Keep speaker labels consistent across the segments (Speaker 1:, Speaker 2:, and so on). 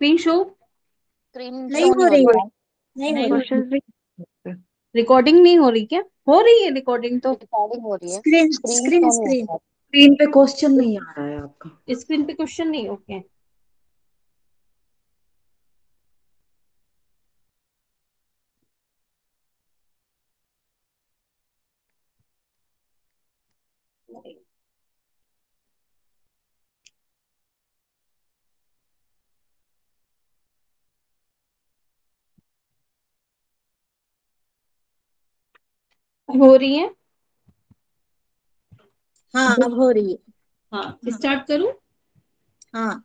Speaker 1: Screen show
Speaker 2: screen
Speaker 3: नहीं
Speaker 2: show
Speaker 3: हो
Speaker 2: नहीं
Speaker 3: रही
Speaker 2: हो
Speaker 3: है,
Speaker 2: रहा
Speaker 3: नहीं हो रही।
Speaker 4: क्वेश्चन भी
Speaker 1: रिकॉर्डिंग नहीं हो रही क्या? हो रही है रिकॉर्डिंग तो।
Speaker 2: रिकॉर्डिंग हो रही है,
Speaker 3: स्क्रीन
Speaker 2: स्क्रीन
Speaker 3: स्क्रीन
Speaker 2: शो नहीं
Speaker 3: स्क्रीन
Speaker 2: हो रहा।
Speaker 4: स्क्रीन पे क्वेश्चन नहीं आ रहा है आपका।
Speaker 1: स्क्रीन पे क्वेश्चन नहीं, ओके। हो रही है।
Speaker 3: हाँ अब हो रही है।
Speaker 1: हाँ, स्टार्ट करूं।
Speaker 3: हाँ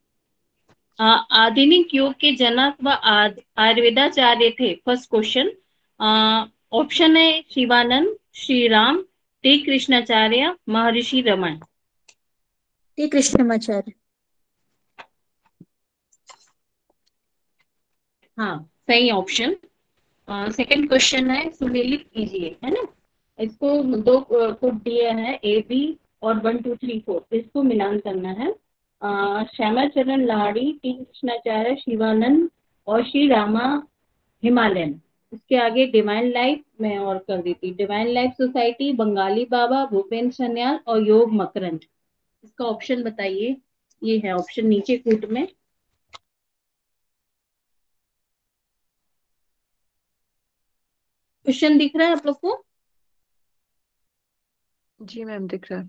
Speaker 1: आधुनिक योग के जनक व आयुर्वेदाचार्य थे। First question. ऑप्शन है शिवानंद, श्री राम, टी कृष्णाचार्य, महर्षि रमन।
Speaker 3: टी कृष्णमाचार्य।
Speaker 1: हाँ, सही ऑप्शन। सेकंड क्वेश्चन है, सुमेलित कीजिए, है ना। इसको दो पुट दिए हैं, ए बी और 1 2 3 4, इसको मिलान करना है। श्यामाचरण लाहिड़ी, टी कृष्णाचार्य, शिवानंद और श्री रामा हिमालयन। इसके आगे डिवाइन लाइफ में और कर देती, divine life society, Bengali Baba, Bhupendra Sanyal और योग मकरंद। इसका ऑप्शन बताइए। ये है ऑप्शन नीचे कूट में। क्वेश्चन दिख रहा है आप लोग को?
Speaker 4: जी मैम दिख रहा है।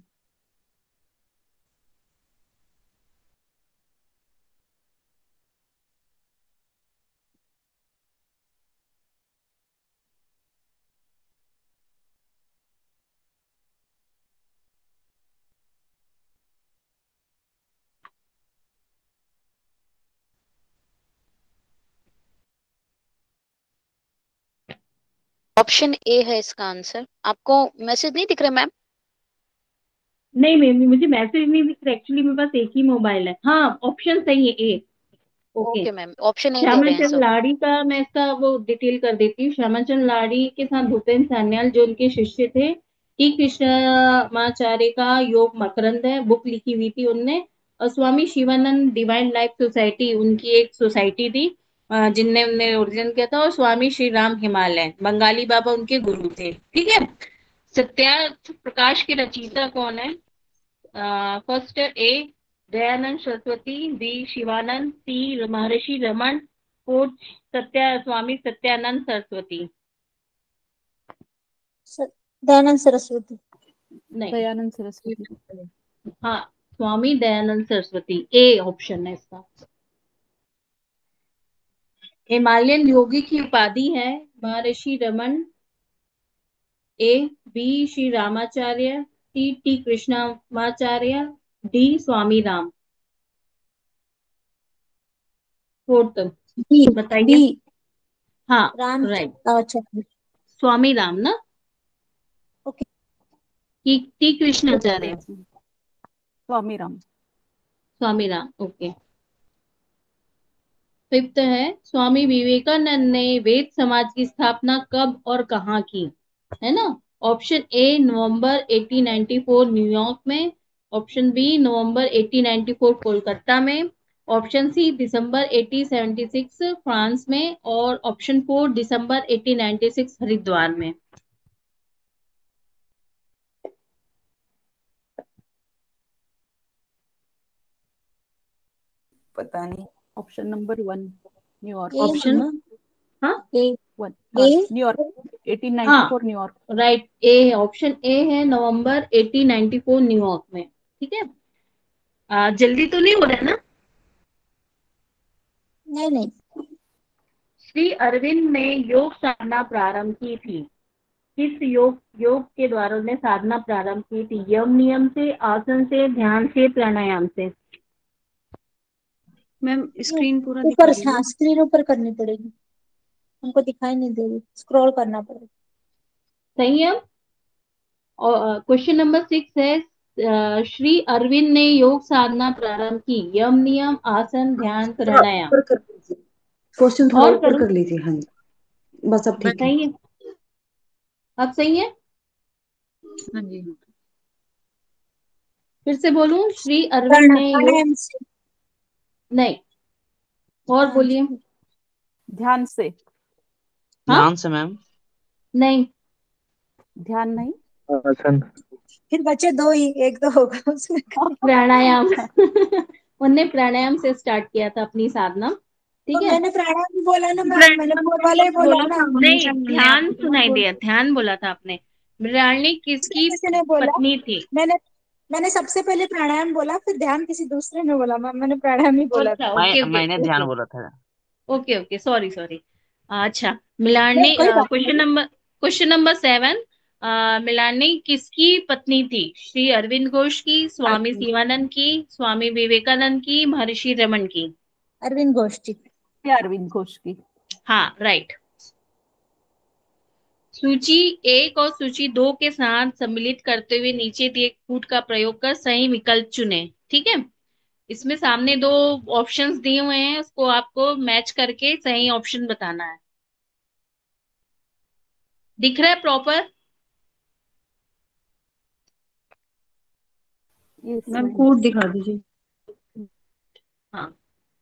Speaker 2: ऑप्शन ए है इसका आंसर। आपको मैसेज नहीं दिख रहा मैम?
Speaker 1: नहीं मैम, मुझे मैसेज नहीं दिख रहा, एक्चुअली मेरे पास एक ही मोबाइल है। हाँ, ऑप्शन सही है, A. Okay.
Speaker 2: Okay ma'am, option A दे रहे हैं
Speaker 1: श्यामाचंद
Speaker 2: सब।
Speaker 1: लाहिड़ी का मैं इसका वो डिटेल कर देती हूँ। श्यामाचंद लाहिड़ी के साथ भूपेन्द्र सान्याल जो उनके शिष्य थे। टी कृष्णमाचार्य का योग मकरंद है, बुक लिखी हुई थी उनने। और Swami Shivanand divine life society उनकी एक सोसाइटी थी, जिनने उन्हें ओरिजिन किया था। और स्वामी श्री राम हिमालय, बंगाली बाबा उनके गुरु थे। ठीक है। सत्यार्थ प्रकाश के रचयिता कौन है? First A Dayanand Saraswati, B Shivanand, C Maharshi Raman, fourth Swami Satyanand Saraswati.
Speaker 3: Dayanand Saraswati.
Speaker 1: नहीं।
Speaker 4: दयानंद सरस्वती।
Speaker 1: हाँ, स्वामी दयानंद सरस्वती, ए ऑप्शन है इसका। हिमालयन योगी की उपाधि है Maharshi Raman, A B Shri Ramacharya, C T Krishnamacharya, D Swami Ram. Fourth
Speaker 3: B B
Speaker 1: बताइए। हाँ,
Speaker 3: राम।
Speaker 1: राइट।
Speaker 3: अच्छा
Speaker 1: स्वामी राम ना,
Speaker 3: ओके।
Speaker 1: कि T Krishnacharya?
Speaker 4: Swami Ram.
Speaker 1: Swami Ram, okay. Fifth है, स्वामी विवेकानंद ने वेद समाज की स्थापना कब और कहाँ की? है ना। ऑप्शन ए नवंबर 1894 न्यूयॉर्क में, ऑप्शन बी नवंबर 1894 कोलकाता में, ऑप्शन सी दिसंबर 1876 फ्रांस में, और ऑप्शन फोर दिसंबर 1896 हरिद्वार में।
Speaker 4: पता नहीं। Option number 1 New York.
Speaker 3: A
Speaker 1: option,
Speaker 3: ना।
Speaker 1: हाँ
Speaker 3: ए
Speaker 4: 1 हाँ
Speaker 3: ए
Speaker 4: न्यूयॉर्क।
Speaker 1: हाँ
Speaker 4: 1894 न्यूयॉर्क।
Speaker 1: राइट, ए है ऑप्शन ए है नवंबर 1894 न्यूयॉर्क में। ठीक है। जल्दी तो नहीं हो रहा है ना?
Speaker 3: नहीं नहीं।
Speaker 1: श्री अरविंद ने योग साधना प्रारंभ की थी। किस योग योग के द्वारा उन्हें साधना प्रारंभ की थी? यम नियम से, आसन से, ध्यान से, प्राणायाम से?
Speaker 4: मैम स्क्रीन पूरा दिखा
Speaker 3: ऊपर, हाँ
Speaker 4: दीजिए।
Speaker 3: स्क्रीन ऊपर करनी पड़ेगी, हमको दिखाई नहीं दे रही, स्क्रॉल करना पड़ेगा।
Speaker 1: सही है। और क्वेश्चन नंबर 6 है, श्री अरविंद ने योग साधना प्रारंभ की। यम नियम, आसन, ध्यान,
Speaker 4: थोड़ा
Speaker 1: प्राणायाम।
Speaker 4: ऊपर कर लीजिए, क्वेश्चन थोड़ा
Speaker 1: और
Speaker 4: ऊपर
Speaker 1: करूं?
Speaker 4: कर लीजिए। हाँ जी, बस अब ठीक है।
Speaker 1: सही है, अब सही है।
Speaker 4: हाँ जी।
Speaker 1: फिर से बोलूं, श्री अरविंद ने योग,
Speaker 3: प्राणायाम से।
Speaker 1: नहीं, और बोलिए।
Speaker 4: ध्यान से।
Speaker 1: हाँ
Speaker 5: ध्यान से मैम।
Speaker 1: नहीं,
Speaker 4: ध्यान नहीं।
Speaker 5: आसन।
Speaker 3: फिर बचे दो ही, एक तो होगा उसमें।
Speaker 1: प्राणायाम। उनने प्राणायाम से स्टार्ट किया था अपनी साधना,
Speaker 3: तो
Speaker 1: ठीक है।
Speaker 3: मैंने प्राणायाम भी बोला ना मैम, मैंने वो वाला ही बोला ना।
Speaker 1: नहीं, ध्यान सुनाई दिया, ध्यान बोला था आपने। मृणालिनी किसकी
Speaker 3: किसी ने बोला,
Speaker 1: पत्नी थी?
Speaker 3: मैंने मैंने सबसे पहले प्राणायाम बोला, फिर ध्यान किसी दूसरे ने बोला मैम, मैंने प्राणायाम ही बोला
Speaker 1: अच्छा,
Speaker 3: था।
Speaker 1: ओके ओके
Speaker 5: मैंने ध्यान
Speaker 1: ओके
Speaker 5: बोला था।
Speaker 1: Okay okay, sorry sorry. अच्छा,
Speaker 3: नहीं
Speaker 1: मृणालिनी,
Speaker 3: कोई बात
Speaker 1: क्वेश्चन नंबर 7। मृणालिनी किसकी पत्नी थी? श्री अरविंद घोष की, स्वामी
Speaker 4: अरविंद
Speaker 1: शिवानंद की, स्वामी विवेकानंद की, महर्षि रमन की?
Speaker 3: अरविंद घोष जी।
Speaker 4: अरविंद घोष की।
Speaker 1: हाँ, राइट। सूची 1 और सूची 2 के साथ सम्मिलित करते हुए नीचे दिए कूट का प्रयोग कर सही विकल्प चुने, ठीक है। इसमें सामने 2 ऑप्शंस दिए हुए हैं, उसको आपको मैच करके सही ऑप्शन बताना है। दिख रहा है proper?
Speaker 4: Yes
Speaker 6: ma'am
Speaker 4: ma'am.
Speaker 6: Code दिखा दीजिए।
Speaker 1: हाँ,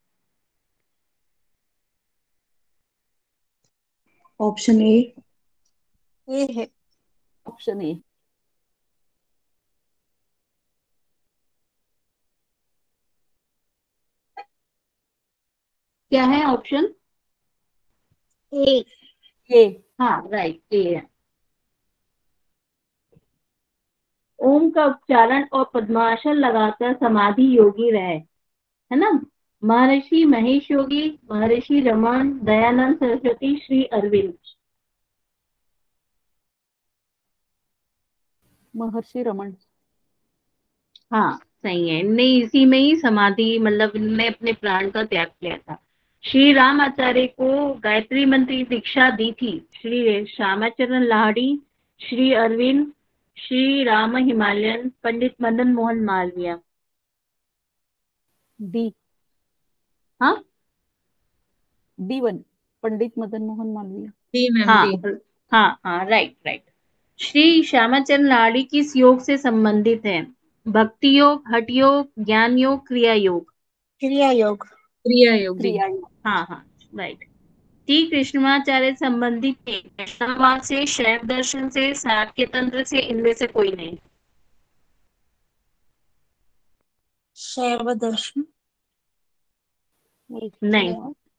Speaker 6: ऑप्शन ए।
Speaker 3: ये है।
Speaker 4: Option A.
Speaker 1: क्या है ऑप्शन?
Speaker 3: ए।
Speaker 4: ए।
Speaker 1: हाँ, राइट, ए है। ओम का उच्चारण और पद्मासन लगाकर समाधि योगी रहे, है ना। महर्षि महेश योगी, महर्षि रमन, दयानंद सरस्वती, श्री अरविंद।
Speaker 4: महर्षि रमन।
Speaker 1: हाँ, सही है। इनने इसी में ही समाधि, मतलब इनने अपने प्राण का त्याग किया था। श्री राम आचार्य को गायत्री मंत्र की दीक्षा दी थी श्री श्यामाचरण लाहिड़ी, श्री अरविंद, श्री राम हिमालयन, पंडित मदन मोहन मालवीय।
Speaker 4: डी।
Speaker 1: हाँ
Speaker 4: D1 Pandit Madan Mohan Malviya.
Speaker 6: D ma'am
Speaker 1: हाँ
Speaker 6: डी।
Speaker 1: हाँ हाँ, राइट राइट। श्री श्यामाचरण लाहिड़ी किस योग से संबंधित है? भक्ति योग, हठ योग, ज्ञान योग, क्रिया योग?
Speaker 3: क्रिया योग।
Speaker 6: क्रिया योग जी।
Speaker 4: क्रिया।
Speaker 1: हाँ हाँ, राइट। टी कृष्णमाचार्य संबंधित थे वैष्णववाद से, शैव दर्शन से, शाक्य तंत्र से, इनमें से कोई नहीं?
Speaker 3: शैव दर्शन।
Speaker 1: नहीं,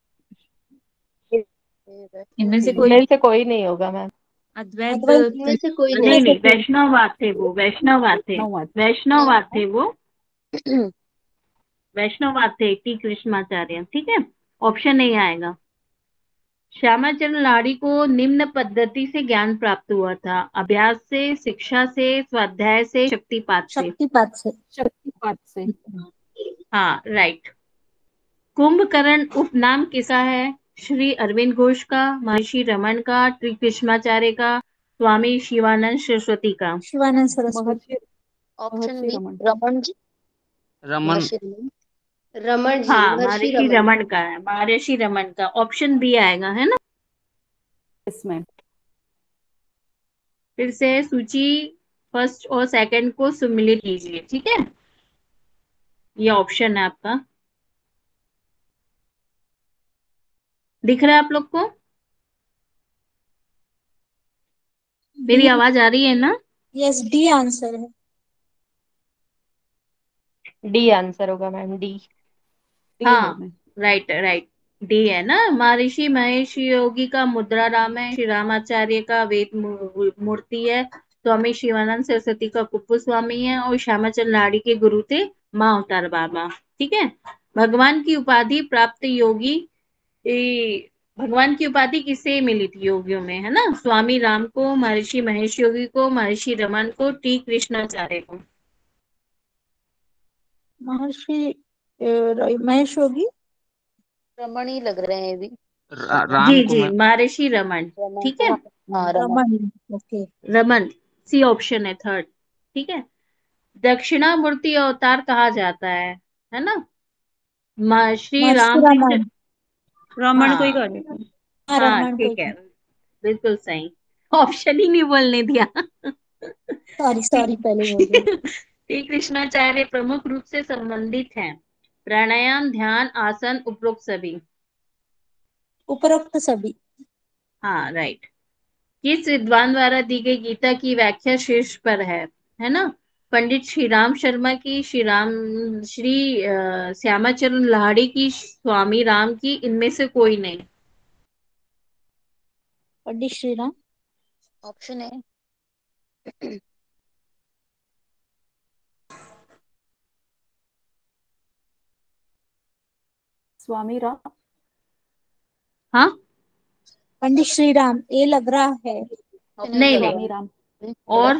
Speaker 6: इनमें से कोई
Speaker 2: इनमें से कोई नहीं होगा मैम।
Speaker 6: अद्वैत
Speaker 3: अद्वैत
Speaker 2: इनमें से कोई
Speaker 1: नहीं
Speaker 2: नहीं।
Speaker 1: नहीं, वैष्णववाद थे वो, वैष्णववाद थे,
Speaker 4: नौवाद।
Speaker 1: वैष्णववाद थे वो, वैष्णववाद थे टी कृष्णमाचार्य, ठीक है। ऑप्शन नहीं आएगा। श्यामाचरण लाहिड़ी को निम्न पद्धति से ज्ञान प्राप्त हुआ था: अभ्यास से, शिक्षा से, स्वाध्याय से, शक्तिपात से?
Speaker 3: शक्तिपात से।
Speaker 4: शक्तिपात से।
Speaker 1: हाँ, राइट। कुंभकर्ण उपनाम किसका है? श्री अरविंद घोष का, महर्षि रमन का, श्री कृष्णाचार्य का, स्वामी शिवानंद सरस्वती का?
Speaker 3: शिवानंद सरस्वती।
Speaker 4: Maharshi
Speaker 2: option
Speaker 4: Maharshi
Speaker 2: B
Speaker 4: Raman.
Speaker 2: रमन जी।
Speaker 5: रमन।
Speaker 2: महर्षि रमन। रमन जी,
Speaker 1: हाँ,
Speaker 2: महर्षि
Speaker 1: महर्षि
Speaker 2: रमन।
Speaker 1: रमन का है, महर्षि रमन का। ऑप्शन बी आएगा, है ना।
Speaker 4: Yes ma'am.
Speaker 1: फिर से सूची फर्स्ट और सेकंड को सम्मिलित कीजिए, ठीक है। ये ऑप्शन है आपका, दिख रहा है आप लोग को? मेरी
Speaker 3: डी।
Speaker 1: आवाज आ रही है ना?
Speaker 3: यस, डी आंसर है।
Speaker 2: डी आंसर होगा मैम, डी।
Speaker 4: डी है
Speaker 1: हाँ,
Speaker 4: मैम।
Speaker 1: राइट राइट, डी है ना। महर्षि महेश योगी का मुद्रा राम है, श्री रामाचार्य का वेद मूर्ति है, स्वामी शिवानंद सरस्वती का कुप्पू स्वामी है, और श्यामाचरण लाहिड़ी के गुरु थे माँ अवतार बाबा, ठीक है। भगवान की उपाधि प्राप्त योगी, भगवान की उपाधि किसे मिली थी योगियों में, है ना? स्वामी राम को, महर्षि महेश योगी को, महर्षि रमन को, टी कृष्णाचार्य को?
Speaker 3: महर्षि महेश योगी।
Speaker 2: रमन ही लग रहे हैं अभी।
Speaker 5: राम
Speaker 1: जी
Speaker 5: को
Speaker 1: जी,
Speaker 5: मैं।
Speaker 1: महर्षि रमन,
Speaker 2: रमन
Speaker 1: ठीक है।
Speaker 2: हाँ Raman.
Speaker 3: Raman. Okay.
Speaker 1: Raman, C option है, थर्ड, ठीक है। दक्षिणामूर्ति अवतार कहा जाता है ना। श्री
Speaker 3: महर्षि
Speaker 1: रामकृष्ण।
Speaker 3: रमन।
Speaker 6: रमन को ही
Speaker 1: हाँ
Speaker 6: कर देते हैं।
Speaker 3: हाँ,
Speaker 1: हाँ,
Speaker 3: रमन
Speaker 1: ठीक है,
Speaker 3: को।
Speaker 1: बिल्कुल सही। ऑप्शन ही नहीं बोलने दिया।
Speaker 3: सॉरी सॉरी, पहले बोल गया।
Speaker 1: श्री कृष्णाचार्य प्रमुख रूप से संबंधित हैं: प्राणायाम, ध्यान, आसन, उपरोक्त सभी?
Speaker 3: उपरोक्त सभी।
Speaker 1: हाँ राइट। किस विद्वान द्वारा दी गई गीता की व्याख्या शीर्ष पर है ना? पंडित श्री राम शर्मा की, श्यामाचरण लाहिड़ी की, स्वामी राम की, इनमें से कोई नहीं।
Speaker 3: पंडित श्री राम।
Speaker 2: ऑप्शन है
Speaker 4: स्वामी राम।
Speaker 1: हाँ
Speaker 3: पंडित श्री राम ये लग रहा है।
Speaker 1: नहीं
Speaker 4: स्वामी
Speaker 1: नहीं।
Speaker 4: राम।
Speaker 1: और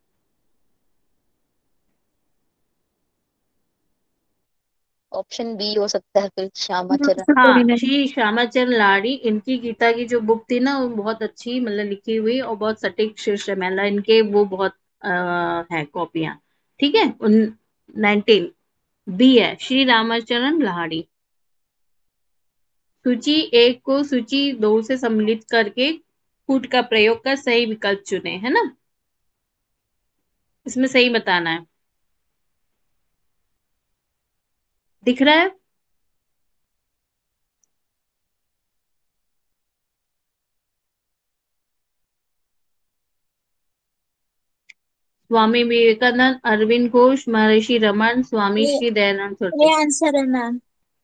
Speaker 2: ऑप्शन बी हो सकता है फिर, श्यामाचरण।
Speaker 1: हाँ, श्री श्यामाचरण लाहिड़ी, इनकी गीता की जो बुक थी ना वो बहुत अच्छी, मतलब लिखी हुई और बहुत सटीक शीर्ष है, मतलब इनके वो बहुत है कॉपियां। ठीक है, 19 बी है श्री रामाचरण लाहिड़ी। सूची एक को सूची दो से सम्मिलित करके कूट का प्रयोग कर सही विकल्प चुने, है ना? इसमें सही बताना है। दिख रहा है? स्वामी विवेकानंद, अरविंद घोष, महर्षि रमन, स्वामी
Speaker 3: ये
Speaker 1: श्री दयानंद
Speaker 3: ये
Speaker 1: सरस्वती।
Speaker 3: आंसर है मैम।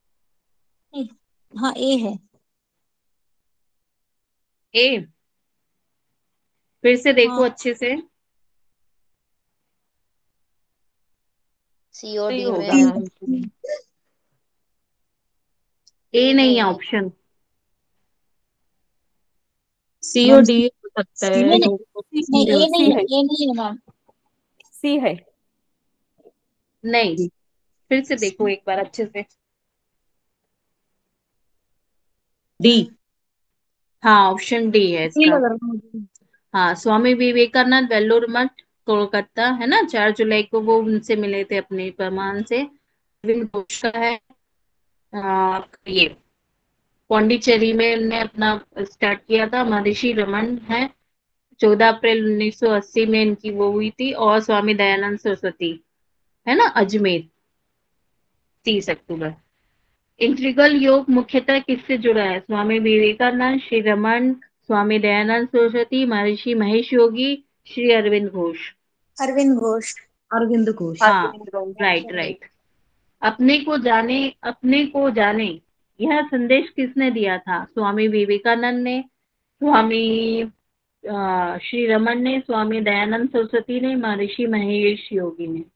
Speaker 3: हाँ ए है।
Speaker 1: ए, फिर से देखो
Speaker 3: हाँ
Speaker 1: अच्छे से।
Speaker 2: सी और
Speaker 6: सही
Speaker 2: डी में
Speaker 6: होगा
Speaker 2: है।
Speaker 6: मैम।
Speaker 1: ए
Speaker 2: ए
Speaker 1: नहीं है
Speaker 2: है।
Speaker 1: ऑप्शन।
Speaker 6: सी और डी हो सकता
Speaker 3: नहीं
Speaker 6: है,
Speaker 3: नहीं
Speaker 6: दो
Speaker 3: नहीं
Speaker 6: option
Speaker 3: ए
Speaker 6: है।
Speaker 3: नहीं
Speaker 4: सी
Speaker 3: है,
Speaker 4: है।
Speaker 3: ए नहीं है मैम।
Speaker 4: सी है।
Speaker 1: नहीं, फिर से देखो एक बार अच्छे से।
Speaker 6: डी।
Speaker 1: हाँ, ऑप्शन डी है
Speaker 6: डी
Speaker 1: इसका।
Speaker 6: लग रहा है मुझे।
Speaker 1: हाँ, स्वामी विवेकानंद, वेल्लोर मठ, कोलकाता, है ना? 4 जुलाई को वो उनसे मिले थे अपने प्रमाण से। अरविंद घोष का है ये पौंडीचेरी में उन्होंने अपना स्टार्ट किया था। महर्षि रमन है, 14 अप्रैल 1980 में इनकी वो हुई थी। और स्वामी दयानंद सरस्वती, है ना, अजमेर, 30 अक्टूबर। इंटीग्रल योग मुख्यतः किससे जुड़ा है? स्वामी विवेकानंद, श्री रमन, स्वामी दयानंद सरस्वती, महर्षि महेश योगी, श्री अरविंद घोष।
Speaker 3: अरविंद घोष।
Speaker 6: अरविंद घोष।
Speaker 1: हाँ राइट राइट। अपने को जाने, यह संदेश किसने दिया था? स्वामी विवेकानंद ने, स्वामी श्री रमन ने, स्वामी दयानंद सरस्वती ने, महर्षि महेश योगी ने।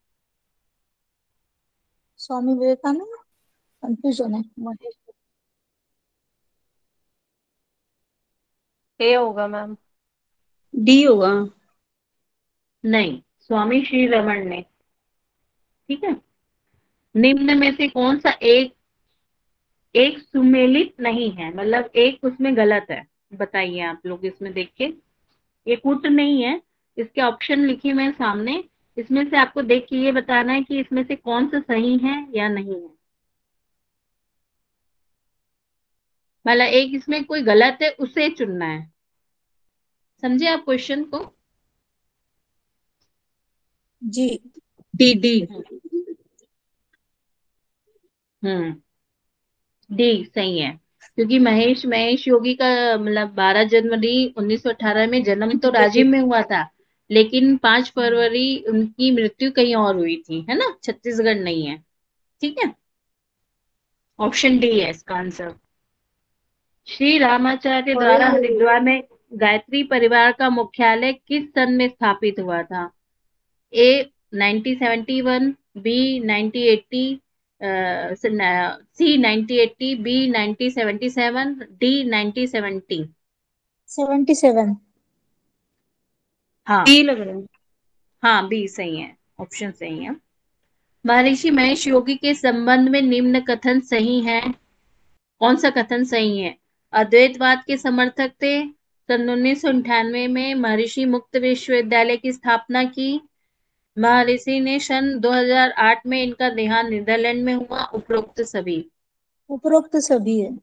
Speaker 3: स्वामी विवेकानंद। कंफ्यूजन है।
Speaker 4: महेश।
Speaker 6: ए होगा मैम। डी होगा।
Speaker 1: नहीं, स्वामी श्री रमन ने। ठीक है। निम्न में से कौन सा एक एक सुमेलित नहीं है, मतलब एक उसमें गलत है? बताइए आप लोग इसमें देख के। ये कूट नहीं है, इसके ऑप्शन लिखे हुए हैं सामने। इसमें से आपको देख के ये बताना है कि इसमें से कौन सा सही है या नहीं है। मतलब एक इसमें कोई गलत है, उसे चुनना है। समझे आप क्वेश्चन को?
Speaker 3: जी।
Speaker 6: D D.
Speaker 1: हम्म, डी सही है। क्योंकि महेश योगी का मतलब 12 जनवरी 1918 में जन्म तो राजिम में हुआ था, लेकिन 5 फरवरी उनकी मृत्यु कहीं और हुई थी, है ना, छत्तीसगढ़ नहीं है। ठीक है, ऑप्शन डी है इसका आंसर। श्री रामाचार्य द्वारा हरिद्वार में गायत्री परिवार का मुख्यालय किस सन में स्थापित हुआ था? A 1971, B 1980, C 1980, B 1977, D 1970।
Speaker 3: 77।
Speaker 1: हाँ
Speaker 6: डी लग रहा है।
Speaker 1: हाँ, बी सही है, ऑप्शन सही है। महर्षि महेश योगी के संबंध में निम्न कथन सही है? कौन सा कथन सही है? अद्वैतवाद के समर्थक थे, सन 1998 में महर्षि मुक्त विश्वविद्यालय की स्थापना की, महर्षि ने सन 2008 में इनका देहांत नीदरलैंड में हुआ, उपरोक्त सभी।
Speaker 3: उपरोक्त सभी है।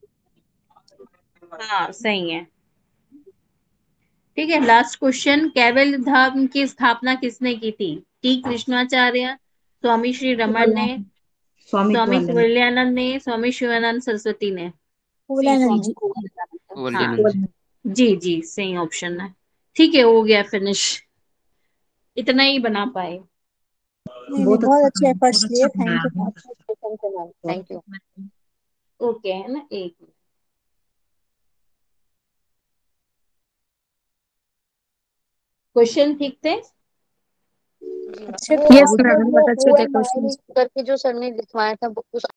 Speaker 1: हाँ सही है। ठीक है, लास्ट क्वेश्चन। कैवल्य धाम की स्थापना किसने की थी? टी कृष्णाचार्य, स्वामी श्री रमन ने,
Speaker 6: स्वामी
Speaker 1: स्वामी
Speaker 6: ग्वालियर।
Speaker 1: विवेकानंद ने, स्वामी शिवानंद सरस्वती ने।
Speaker 3: कोवलैनन जी।
Speaker 5: कोवलजेनन
Speaker 1: जी जी सही ऑप्शन है। ठीक है, हो गया फिनिश। इतना ही बना पाए।
Speaker 3: नहीं नहीं, बहुत अच्छे एफर्ट्स लिए, thank you.
Speaker 2: Thank you.
Speaker 1: Okay है ना, एक मिनट। क्वेश्चन ठीक थे?
Speaker 3: अच्छे
Speaker 2: वो
Speaker 3: थे।
Speaker 6: Yes,
Speaker 2: मतलब
Speaker 6: ma'am,
Speaker 2: वो
Speaker 6: बहुत अच्छे थे
Speaker 2: OMI
Speaker 6: questions।
Speaker 2: करके जो सर ने लिखवाया था उस